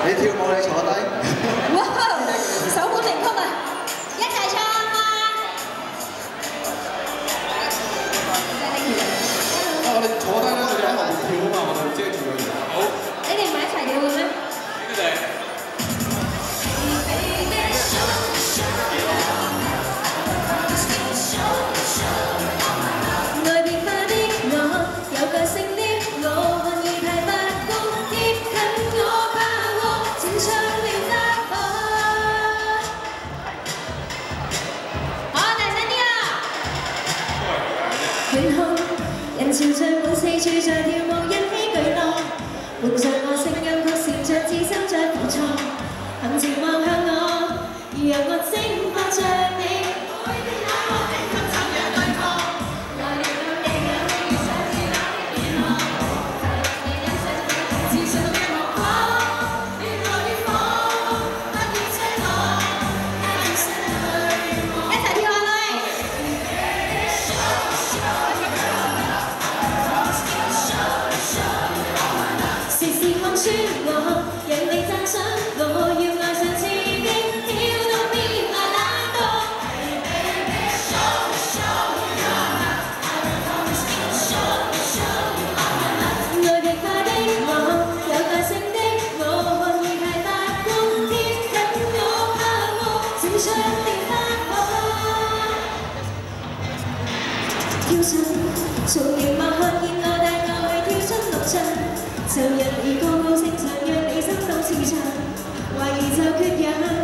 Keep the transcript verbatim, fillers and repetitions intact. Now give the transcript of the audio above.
你跳舞你坐低。 哇！首本名曲啊，一齊唱啊！ 啊，我哋坐低咧，佢哋喺後面跳啊嘛，我哋遮住佢。好。 你哋唔係一齊跳嘅咩？ 你哋。 人潮聚滿四處在跳舞，一起巨浪。換上我聲音，曲線像自身在付出。行前望向我，讓我蒸發着你。每天那麼的心怎樣對抗？來了你有你想知哪的變化？你欣賞自信的目光，越來越放，不要奢望，一起跳下去。 我讓你讚賞，我要愛上刺激，跳到變來懶惰。愛極快的我，有耐性的我，看異態發光，貼緊我怕我，閃出了花火。跳上，從熒幕看見我帶我去跳出樂場。就人已高高聲唱，讓你心到磁場，懷疑就缺氧。